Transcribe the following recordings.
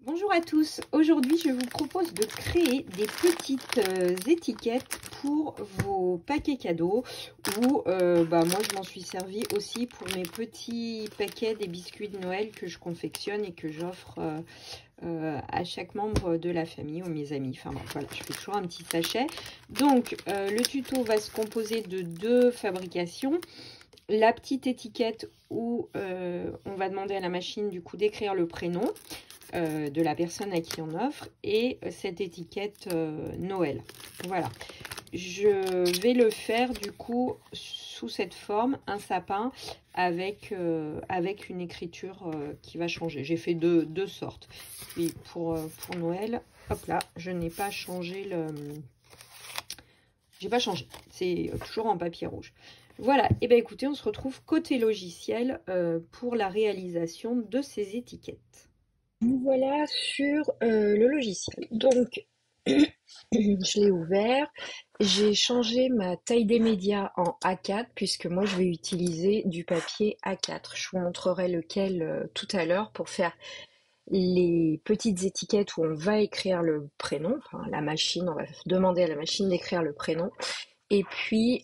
Bonjour à tous, aujourd'hui je vous propose de créer des petites étiquettes pour vos paquets cadeaux ou moi je m'en suis servi aussi pour mes petits paquets des biscuits de Noël que je confectionne et que j'offre à chaque membre de la famille ou mes amis. Enfin bon, voilà, je fais toujours un petit sachet. Donc le tuto va se composer de deux fabrications. La petite étiquette où on va demander à la machine du coup d'écrire le prénom de la personne à qui on offre et cette étiquette Noël. Voilà, je vais le faire du coup sous cette forme, un sapin avec une écriture qui va changer. J'ai fait deux sortes. Puis pour Noël, hop là, je n'ai pas changé j'ai pas changé, c'est toujours en papier rouge. Voilà, et bien écoutez, on se retrouve côté logiciel pour la réalisation de ces étiquettes. Nous voilà sur le logiciel. Donc, je l'ai ouvert. J'ai changé ma taille des médias en A4 puisque moi je vais utiliser du papier A4. Je vous montrerai lequel tout à l'heure pour faire les petites étiquettes où on va écrire le prénom. Enfin, la machine, on va demander à la machine d'écrire le prénom. Et puis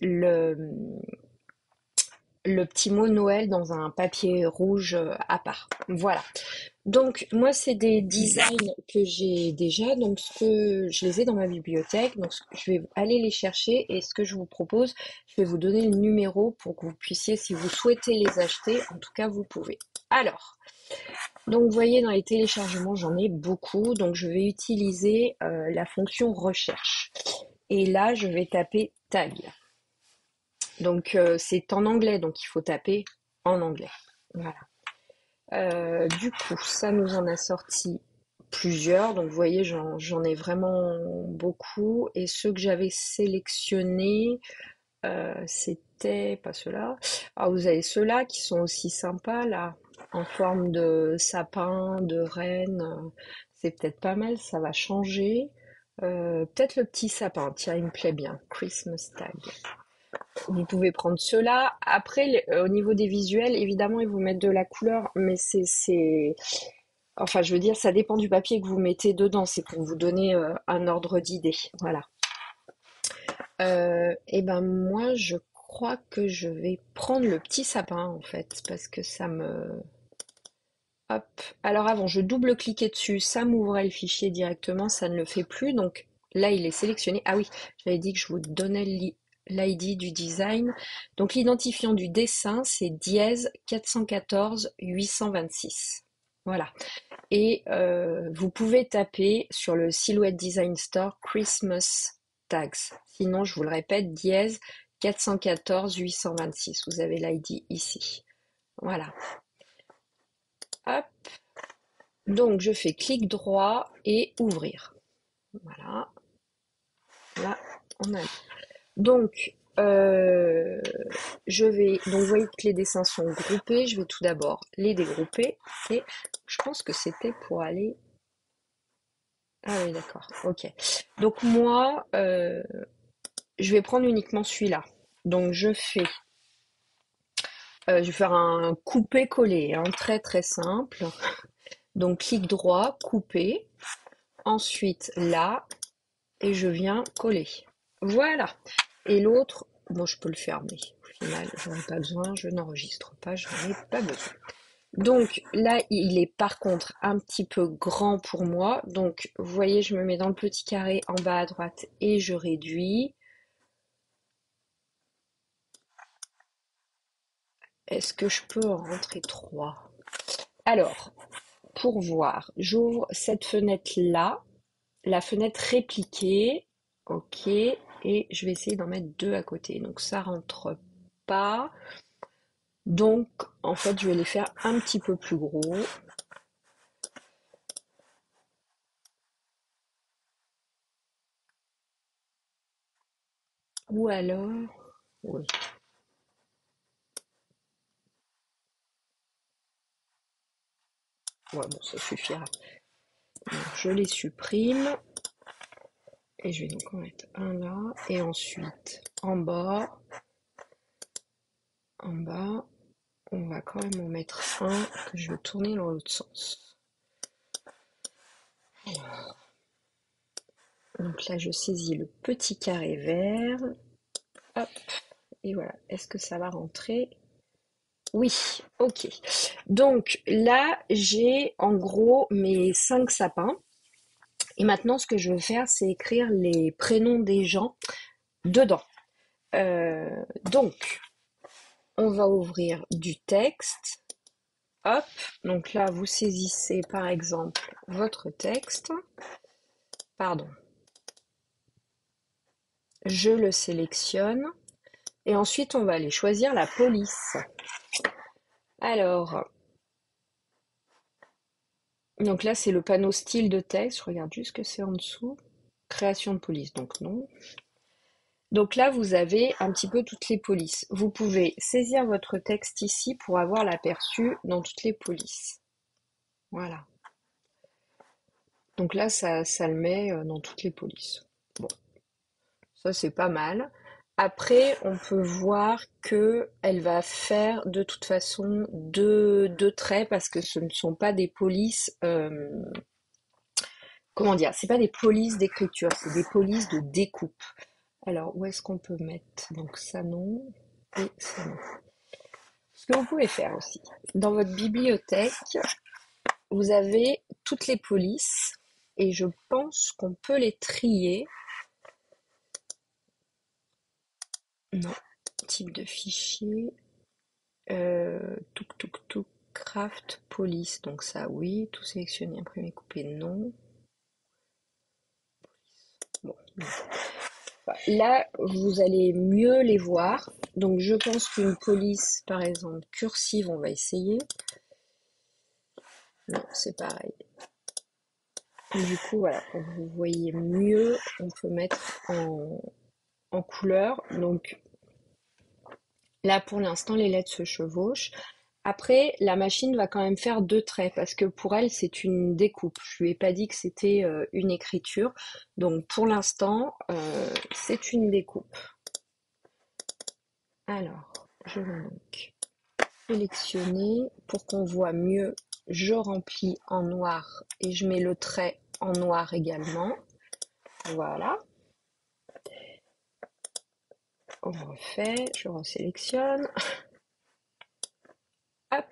le petit mot Noël dans un papier rouge à part. Voilà. Donc moi c'est des designs que j'ai déjà, donc je les ai dans ma bibliothèque, donc je vais aller les chercher et ce que je vous propose, je vais vous donner le numéro pour que vous puissiez, si vous souhaitez les acheter, en tout cas vous pouvez. Alors, donc vous voyez dans les téléchargements j'en ai beaucoup, donc je vais utiliser la fonction recherche et là je vais taper tag. Donc c'est en anglais, donc il faut taper en anglais. Voilà. Du coup, ça nous en a sorti plusieurs. Donc, vous voyez, j'en ai vraiment beaucoup. Et ceux que j'avais sélectionnés, c'était pas ceux-là. Ah, vous avez ceux-là qui sont aussi sympas, là, en forme de sapin, de reine. C'est peut-être pas mal, ça va changer. Peut-être le petit sapin, tiens, il me plaît bien. Christmas tag. Vous pouvez prendre ceux-là. Après, au niveau des visuels, évidemment, ils vous mettent de la couleur, mais enfin, je veux dire, ça dépend du papier que vous mettez dedans. C'est pour vous donner un ordre d'idée. Voilà. Et ben moi, je crois que je vais prendre le petit sapin en fait, parce que ça me. Hop. Alors avant, je double-cliquais dessus, ça m'ouvrait le fichier directement, ça ne le fait plus. Donc là, il est sélectionné. Ah oui, j'avais dit que je vous donnais l'ID du design. Donc l'identifiant du dessin, c'est dièse 414 826. Voilà. Et vous pouvez taper sur le Silhouette Design Store Christmas Tags. Sinon, je vous le répète, dièse 414 826. Vous avez l'ID ici. Voilà. Hop. Donc, je fais clic droit et ouvrir. Voilà. Là, on a. Donc, je vais. Donc, vous voyez que les dessins sont groupés. Je vais tout d'abord les dégrouper. Et je pense que c'était pour aller. Ah oui, d'accord. Ok. Donc, moi, je vais prendre uniquement celui-là. Donc, je vais faire un coupé-collé, hein, très très simple. Donc, clic droit, couper. Ensuite, là, et je viens coller. Voilà. Et l'autre, bon, je peux le fermer. Au final, j'en ai pas besoin, je n'enregistre pas, je n'en ai pas besoin. Donc là, il est par contre un petit peu grand pour moi. Donc, vous voyez, je me mets dans le petit carré en bas à droite et je réduis. Est-ce que je peux en rentrer trois? Alors, pour voir, j'ouvre cette fenêtre-là, la fenêtre répliquée. Ok, et je vais essayer d'en mettre deux à côté. Donc ça rentre pas. Donc en fait je vais les faire un petit peu plus gros. Ou alors, oui, ouais, bon ça suffira. Donc, je les supprime et je vais donc en mettre un là et ensuite en bas, on va quand même en mettre un que je vais tourner dans l'autre sens. Donc là, je saisis le petit carré vert. Hop, et voilà. Est-ce que ça va rentrer? Oui, ok. Donc là, j'ai en gros mes 5 sapins. Et maintenant, ce que je veux faire, c'est écrire les prénoms des gens dedans. Donc, on va ouvrir du texte. Hop, donc là, vous saisissez par exemple votre texte. Pardon. Je le sélectionne. Et ensuite, on va aller choisir la police. Alors, donc là, c'est le panneau style de texte. Je regarde juste ce que c'est en dessous. Création de police, donc non. Donc là, vous avez un petit peu toutes les polices. Vous pouvez saisir votre texte ici pour avoir l'aperçu dans toutes les polices. Voilà. Donc là, ça le met dans toutes les polices. Bon, ça c'est pas mal. Après, on peut voir que elle va faire de toute façon deux traits parce que ce ne sont pas des polices. Comment dire? C'est pas des polices d'écriture, c'est des polices de découpe. Alors, où est-ce qu'on peut mettre? Donc ça non et ça non. Ce que vous pouvez faire aussi, dans votre bibliothèque, vous avez toutes les polices et je pense qu'on peut les trier. Non, type de fichier, tuk tuk tuk, craft police, donc ça oui, tout sélectionner, imprimer, couper, non. Bon, non. Enfin, là, vous allez mieux les voir. Donc je pense qu'une police, par exemple, cursive, on va essayer. Non, c'est pareil. Du coup, voilà, pour que vous voyez mieux, on peut mettre en couleur. Donc là, pour l'instant, les lettres se chevauchent. Après, la machine va quand même faire deux traits parce que pour elle, c'est une découpe. Je lui ai pas dit que c'était une écriture. Donc pour l'instant, c'est une découpe. Alors, je vais donc sélectionner pour qu'on voit mieux. Je remplis en noir et je mets le trait en noir également. Voilà. On refait, je resélectionne. Hop.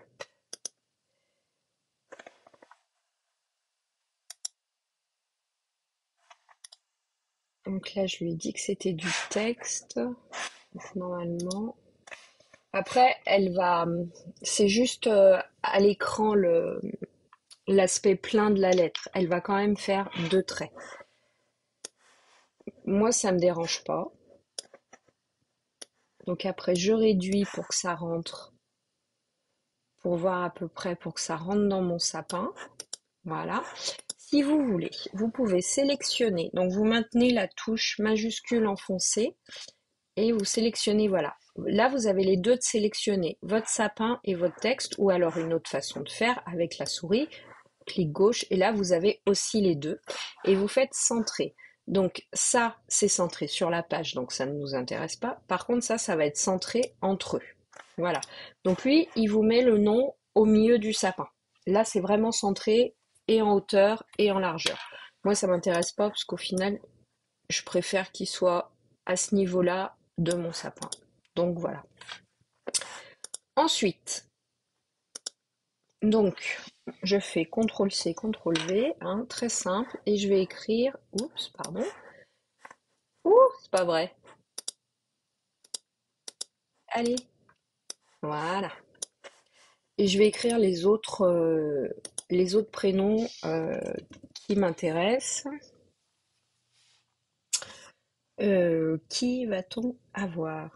Donc là, je lui ai dit que c'était du texte. Donc, normalement. Après, c'est juste à l'écran l'aspect plein de la lettre. Elle va quand même faire deux traits. Moi, ça me dérange pas. Donc après, je réduis pour que ça rentre, pour voir à peu près, pour que ça rentre dans mon sapin. Voilà. Si vous voulez, vous pouvez sélectionner. Donc vous maintenez la touche majuscule enfoncée et vous sélectionnez, voilà. Là, vous avez les deux de sélectionner, votre sapin et votre texte, ou alors une autre façon de faire avec la souris, clic gauche, et là, vous avez aussi les deux. Et vous faites centrer. Donc ça, c'est centré sur la page, donc ça ne nous intéresse pas. Par contre, ça va être centré entre eux. Voilà. Donc lui, il vous met le nom au milieu du sapin. Là, c'est vraiment centré et en hauteur et en largeur. Moi, ça m'intéresse pas parce qu'au final, je préfère qu'il soit à ce niveau-là de mon sapin. Donc voilà. Ensuite, donc, je fais CTRL-C, CTRL-V, hein, très simple, et je vais écrire, oups, pardon, ouh, c'est pas vrai. Allez, voilà. Et je vais écrire les autres prénoms qui m'intéressent. Qui va-t-on avoir?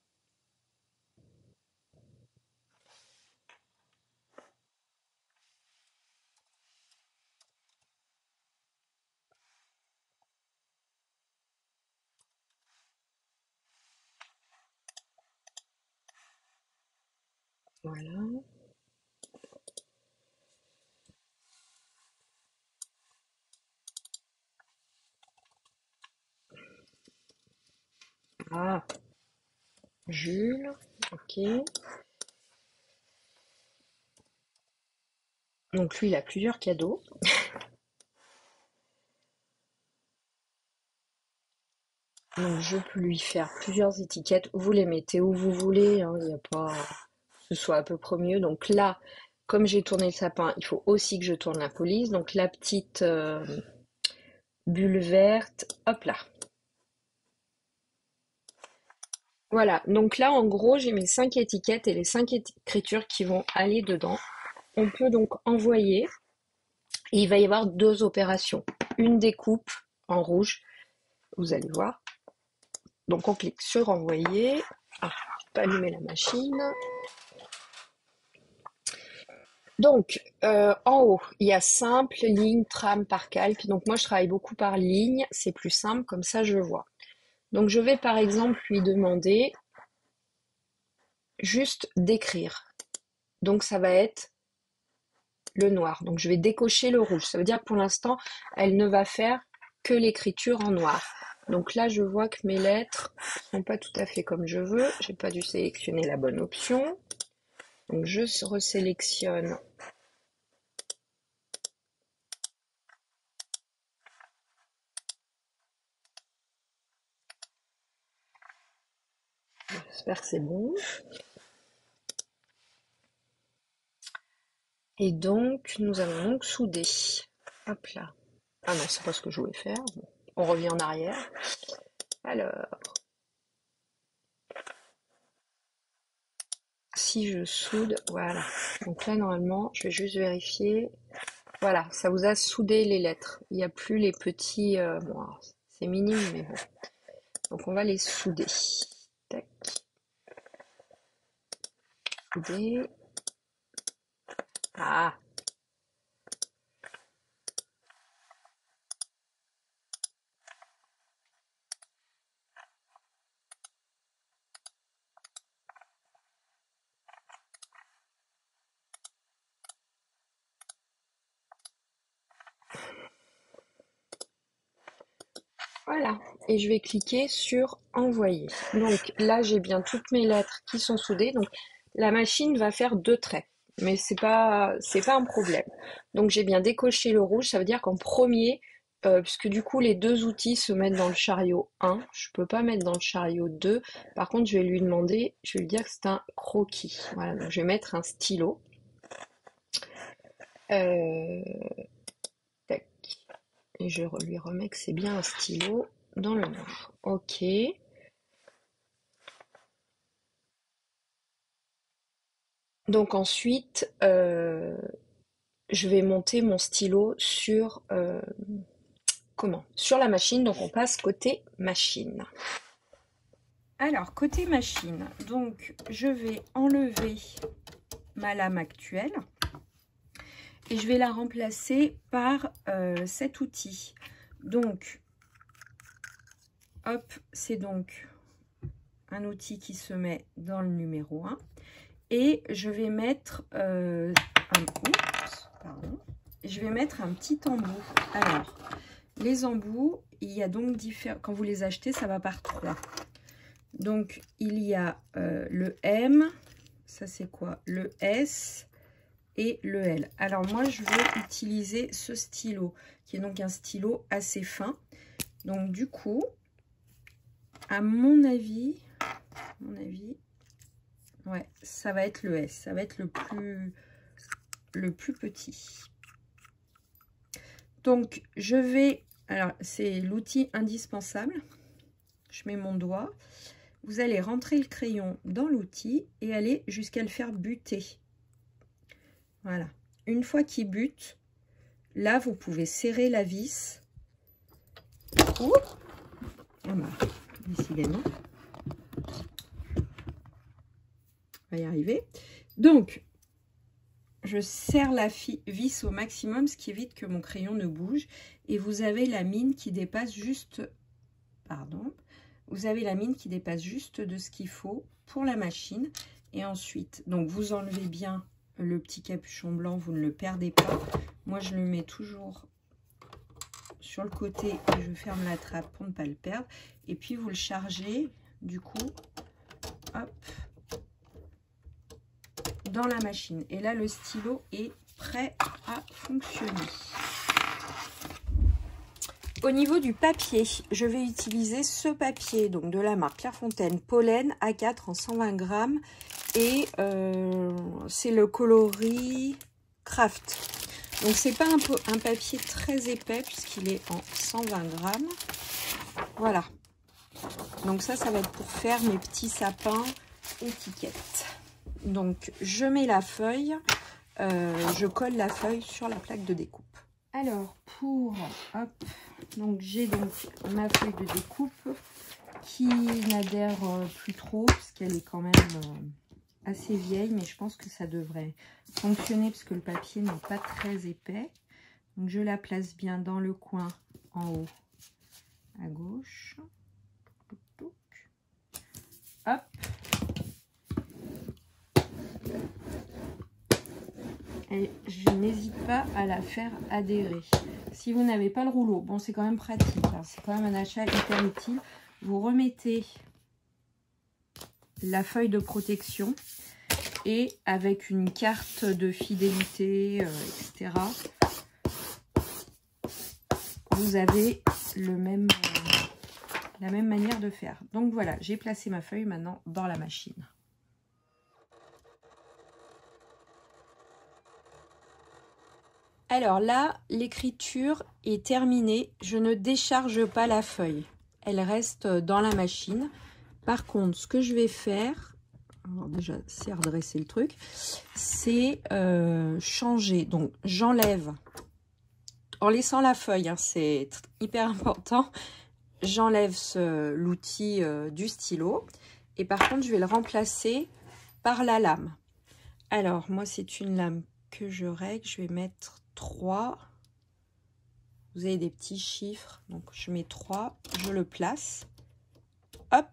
Voilà. Ah, Jules, ok. Donc lui, il a plusieurs cadeaux. Donc je peux lui faire plusieurs étiquettes. Vous les mettez où vous voulez, hein, il n'y a pas que ce soit à peu près mieux. Donc là, comme j'ai tourné le sapin, il faut aussi que je tourne la police. Donc la petite bulle verte, hop là. Voilà, donc là en gros j'ai mes 5 étiquettes et les 5 écritures qui vont aller dedans. On peut donc envoyer et il va y avoir 2 opérations. Une découpe en rouge, vous allez voir. Donc on clique sur envoyer. Ah, je peux allumer la machine. Donc en haut, il y a simple, ligne, trame par calque. Donc moi je travaille beaucoup par ligne, c'est plus simple, comme ça je vois. Donc je vais par exemple lui demander juste d'écrire. Donc ça va être le noir. Donc je vais décocher le rouge. Ça veut dire que pour l'instant, elle ne va faire que l'écriture en noir. Donc là, je vois que mes lettres sont pas tout à fait comme je veux. J'ai pas dû sélectionner la bonne option. Donc je resélectionne. J'espère que c'est bon. Et donc, nous allons donc souder. Hop là. Ah non, c'est pas ce que je voulais faire. Bon, on revient en arrière. Alors, si je soude, voilà. Donc là, normalement, je vais juste vérifier. Voilà, ça vous a soudé les lettres. Il n'y a plus les petits... bon, c'est minime, mais bon. Donc on va les souder. Tac. Souder. Ah, voilà. Et je vais cliquer sur envoyer. Donc là, j'ai bien toutes mes lettres qui sont soudées. Donc la machine va faire 2 traits. Mais c'est pas un problème. Donc j'ai bien décoché le rouge. Ça veut dire qu'en premier, puisque du coup les 2 outils se mettent dans le chariot 1, je peux pas mettre dans le chariot 2. Par contre, je vais lui demander, je vais lui dire que c'est un croquis. Voilà, donc je vais mettre un stylo. Tac. Et je lui remets que c'est bien un stylo dans le noir. Ok. Donc ensuite, je vais monter mon stylo sur sur la machine. Donc on passe côté machine. Alors, côté machine, donc je vais enlever ma lame actuelle et je vais la remplacer par cet outil. Donc, hop, c'est donc un outil qui se met dans le numéro 1. Et je vais mettre je vais mettre un petit embout. Alors, les embouts, il y a donc différents. Quand vous les achetez, ça va par 3. Donc, il y a le M, ça c'est quoi? Le S et le L. Alors, moi, je vais utiliser ce stylo, qui est donc un stylo assez fin. Donc, du coup, à mon avis, ouais, ça va être le S. Ça va être le plus petit. Donc, je vais... Alors, c'est l'outil indispensable. Je mets mon doigt. Vous allez rentrer le crayon dans l'outil et aller jusqu'à le faire buter. Voilà. Une fois qu'il bute, là, vous pouvez serrer la vis. Ouh, ah bah, décidément. On va y arriver. Donc, je serre la vis au maximum, ce qui évite que mon crayon ne bouge. Et vous avez la mine qui dépasse juste... Pardon. Vous avez la mine qui dépasse juste de ce qu'il faut pour la machine. Et ensuite, donc vous enlevez bien le petit capuchon blanc, vous ne le perdez pas. Moi, je le mets toujours sur le côté et je ferme la trappe pour ne pas le perdre. Et puis, vous le chargez, du coup, hop, dans la machine. Et là, le stylo est prêt à fonctionner. Au niveau du papier, je vais utiliser ce papier donc de la marque Clairefontaine Pollen A4 en 120 grammes et c'est le coloris Craft. Donc c'est pas un papier très épais puisqu'il est en 120 grammes. Voilà. Donc ça va être pour faire mes petits sapins étiquettes. Donc je mets la feuille, je colle la feuille sur la plaque de découpe. Alors pour, hop, donc j'ai donc ma feuille de découpe qui n'adhère plus trop parce qu'elle est quand même assez vieille, mais je pense que ça devrait fonctionner parce que le papier n'est pas très épais. Donc je la place bien dans le coin en haut à gauche. Hop. Et je n'hésite pas à la faire adhérer. Si vous n'avez pas le rouleau, bon c'est quand même pratique, hein, c'est quand même un achat hyper utile. Vous remettez la feuille de protection et avec une carte de fidélité, etc. Vous avez la même manière de faire. Donc voilà, j'ai placé ma feuille maintenant dans la machine. Alors là, l'écriture est terminée. Je ne décharge pas la feuille. Elle reste dans la machine. Par contre, ce que je vais faire, alors déjà, c'est redresser le truc, c'est changer. Donc, j'enlève, en laissant la feuille, hein, c'est hyper important, j'enlève l'outil du stylo. Et par contre, je vais le remplacer par la lame. Alors, moi, c'est une lame que je règle. Je vais mettre 3. Vous avez des petits chiffres. Donc, je mets 3. Je le place. Hop.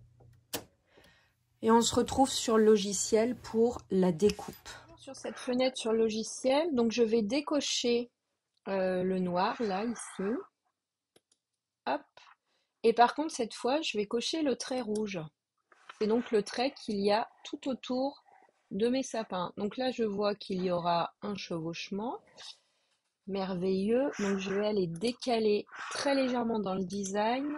Et on se retrouve sur le logiciel pour la découpe. Sur cette fenêtre sur le logiciel, donc je vais décocher le noir, là, ici. Hop. Et par contre, cette fois, je vais cocher le trait rouge. C'est donc le trait qu'il y a tout autour de mes sapins. Donc là, je vois qu'il y aura un chevauchement. Merveilleux. Donc je vais aller décaler très légèrement dans le design.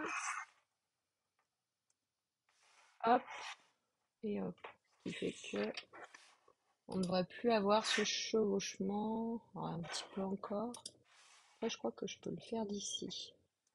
Hop. Et hop. Ce qui fait que on ne devrait plus avoir ce chevauchement. Alors, un petit peu encore. Là, je crois que je peux le faire d'ici.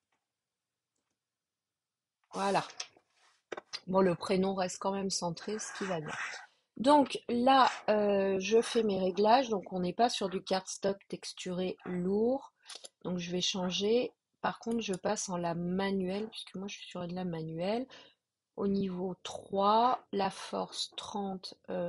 Voilà. Bon, le prénom reste quand même centré, ce qui va bien. Donc là, je fais mes réglages. Donc on n'est pas sur du cardstock texturé lourd. Donc je vais changer. Par contre, je passe en lame manuelle, puisque moi je suis sur une lame manuelle. Au niveau 3, la force 30.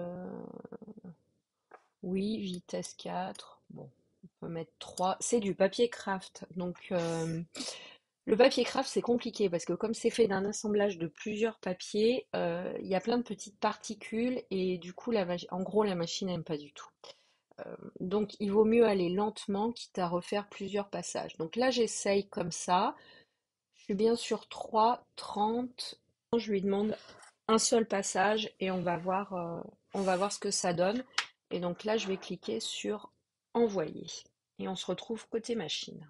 Oui, vitesse 4. Bon, on peut mettre 3. C'est du papier craft. Donc le papier craft, c'est compliqué parce que comme c'est fait d'un assemblage de plusieurs papiers, il y a plein de petites particules et du coup, en gros, la machine n'aime pas du tout. Donc, il vaut mieux aller lentement, quitte à refaire plusieurs passages. Donc là, j'essaye comme ça. Je suis bien sur 3, 30. Je lui demande un seul passage et on va voir ce que ça donne. Et donc là, je vais cliquer sur envoyer. Et on se retrouve côté machine.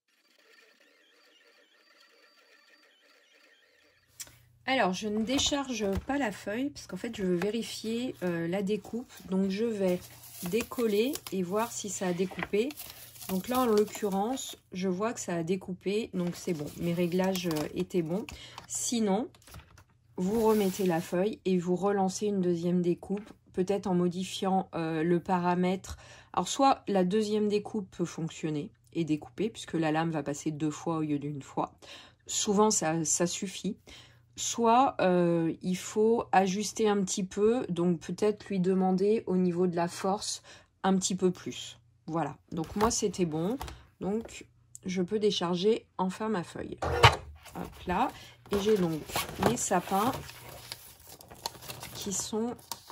Alors, je ne décharge pas la feuille parce qu'en fait, je veux vérifier la découpe. Donc, je vais décoller et voir si ça a découpé. Donc là, en l'occurrence, je vois que ça a découpé. Donc, c'est bon. Mes réglages étaient bons. Sinon, vous remettez la feuille et vous relancez une deuxième découpe. Peut-être en modifiant le paramètre. Alors, soit la deuxième découpe peut fonctionner et découper puisque la lame va passer 2 fois au lieu d'1 fois. Souvent, ça suffit. Soit il faut ajuster un petit peu, donc peut-être lui demander au niveau de la force un petit peu plus. Voilà, donc moi c'était bon, donc je peux décharger enfin ma feuille. Hop là, et j'ai donc mes sapins qui sont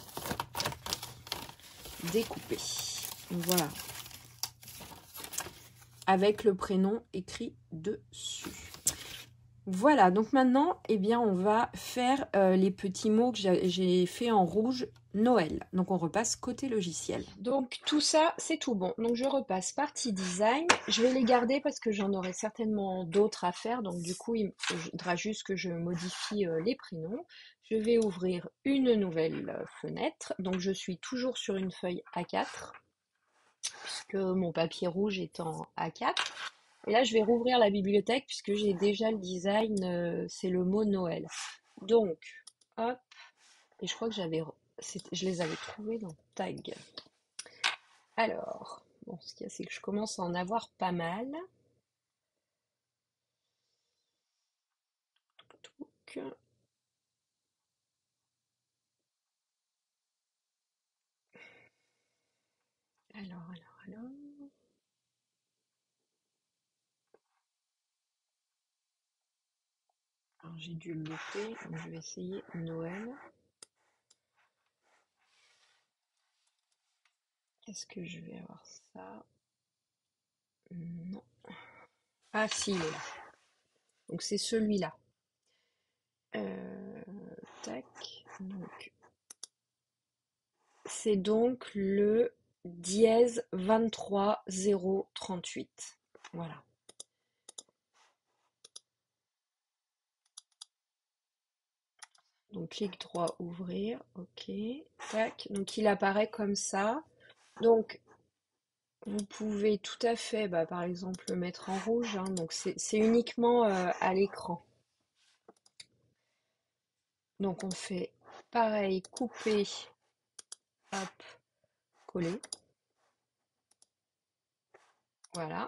découpés. Donc voilà, avec le prénom écrit dessus. Voilà, donc maintenant, eh bien, on va faire les petits mots que j'ai fait en rouge Noël. Donc, on repasse côté logiciel. Donc tout ça, c'est tout bon. Donc je repasse partie design. Je vais les garder parce que j'en aurai certainement d'autres à faire. Donc du coup, il faudra juste que je modifie les prénoms. Je vais ouvrir une nouvelle fenêtre. Donc je suis toujours sur une feuille A4 puisque mon papier rouge est en A4. Et là, je vais rouvrir la bibliothèque puisque j'ai déjà le design, c'est le mot Noël. Donc, hop, et je crois que je les avais trouvés dans Tag. Alors, bon, ce qu'il y a, c'est que je commence à en avoir pas mal. Donc, alors. Alors, j'ai dû le louper, donc je vais essayer Noël. Est-ce que je vais avoir ça? Non. Ah, si, il est là. Donc, c'est celui-là. Tac. Donc, c'est donc le dièse 23038. Voilà. Donc, clic droit, ouvrir. OK. Tac. Donc, il apparaît comme ça. Donc, vous pouvez tout à fait, bah, par exemple, le mettre en rouge. Hein. Donc, c'est uniquement à l'écran. Donc, on fait pareil, couper, hop, coller. Voilà.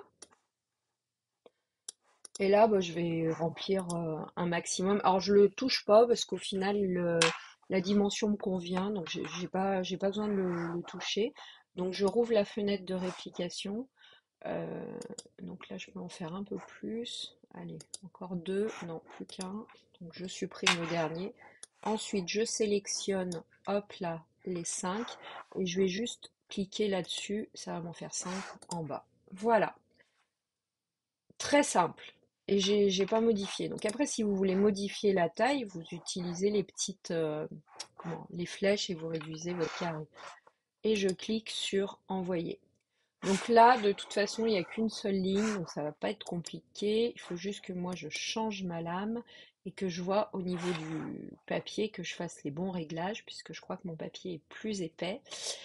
Et là, bah, je vais remplir un maximum. Alors, je le touche pas parce qu'au final, la dimension me convient. Donc, j'ai pas besoin de le toucher. Donc, je rouvre la fenêtre de réplication. Donc là, je peux en faire un peu plus. Allez, encore deux. Non, plus qu'un. Donc, je supprime le dernier. Ensuite, je sélectionne, hop là, les 5. Et je vais juste cliquer là-dessus. Ça va m'en faire 5 en bas. Voilà. Très simple. Et j'ai pas modifié. Donc après, si vous voulez modifier la taille, vous utilisez les petites les flèches et vous réduisez votre carré. Et je clique sur envoyer. Donc là, de toute façon, il n'y a qu'une seule ligne, donc ça va pas être compliqué. Il faut juste que moi je change ma lame et que je vois au niveau du papier que je fasse les bons réglages, puisque je crois que mon papier est plus épais.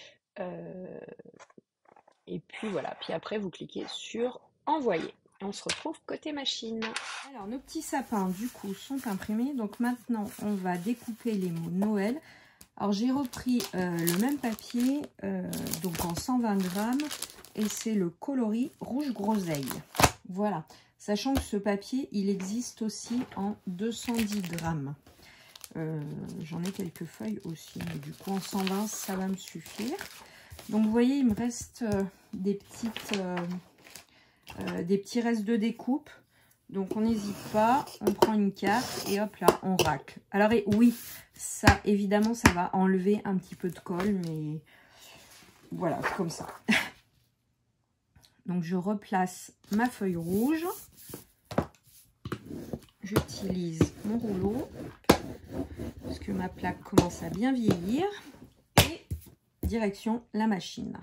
Et puis voilà, puis après vous cliquez sur envoyer. On se retrouve côté machine. Alors, nos petits sapins, du coup, sont imprimés. Donc maintenant, on va découper les mots Noël. Alors, j'ai repris le même papier, donc en 120 grammes. Et c'est le coloris rouge groseille. Voilà. Sachant que ce papier, il existe aussi en 210 grammes. J'en ai quelques feuilles aussi. Mais du coup, en 120, ça va me suffire. Donc, vous voyez, il me reste des petits restes de découpe. Donc on n'hésite pas, on prend une carte et hop là, on racle. Alors oui, ça évidemment, ça va enlever un petit peu de colle, mais voilà, comme ça. Donc je replace ma feuille rouge. J'utilise mon rouleau, parce que ma plaque commence à bien vieillir. Et direction la machine.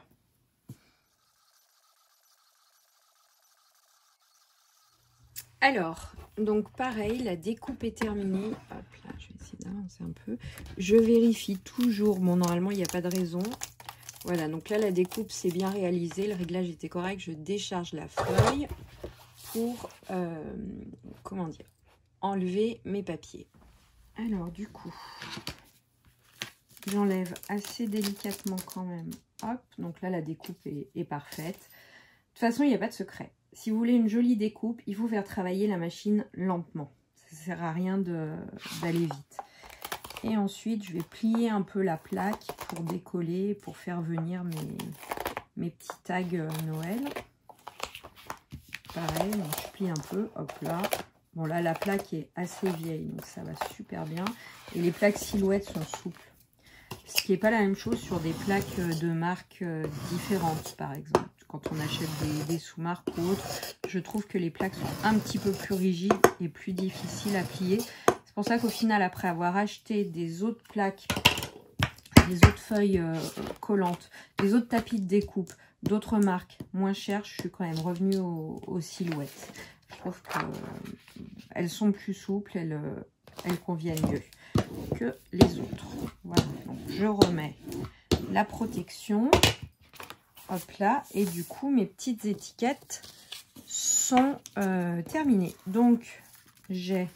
Alors, donc pareil, la découpe est terminée. Hop là, je vais essayer d'avancer un peu. Je vérifie toujours. Bon, normalement, il n'y a pas de raison. Voilà, donc là, la découpe, c'est bien réalisé. Le réglage était correct. Je décharge la feuille pour, comment dire, enlever mes papiers. Alors, du coup, j'enlève assez délicatement quand même. Hop, donc là, la découpe est parfaite. De toute façon, il n'y a pas de secret. Si vous voulez une jolie découpe, il faut faire travailler la machine lentement. Ça ne sert à rien d'aller vite. Et ensuite, je vais plier un peu la plaque pour décoller, pour faire venir mes petits tags Noël. Pareil, donc je plie un peu, hop là. Bon là, la plaque est assez vieille, donc ça va super bien. Et les plaques silhouettes sont souples. Ce qui n'est pas la même chose sur des plaques de marques différentes, par exemple. quand on achète des sous-marques ou autres, je trouve que les plaques sont un petit peu plus rigides et plus difficiles à plier. C'est pour ça qu'au final, après avoir acheté des autres plaques, des autres feuilles collantes, des autres tapis de découpe, d'autres marques moins chères, je suis quand même revenue aux silhouettes. Je trouve qu'elles sont plus souples, elles conviennent mieux que les autres. Voilà, donc je remets la protection. Hop là, et du coup, mes petites étiquettes sont terminées. Donc, j'ai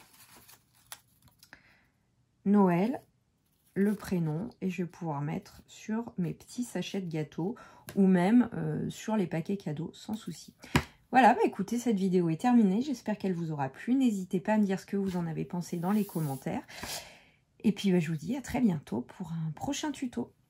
Noël, le prénom, et je vais pouvoir mettre sur mes petits sachets de gâteaux ou même sur les paquets cadeaux sans souci. Voilà, bah écoutez, cette vidéo est terminée. J'espère qu'elle vous aura plu. N'hésitez pas à me dire ce que vous en avez pensé dans les commentaires. Et puis, bah, je vous dis à très bientôt pour un prochain tuto.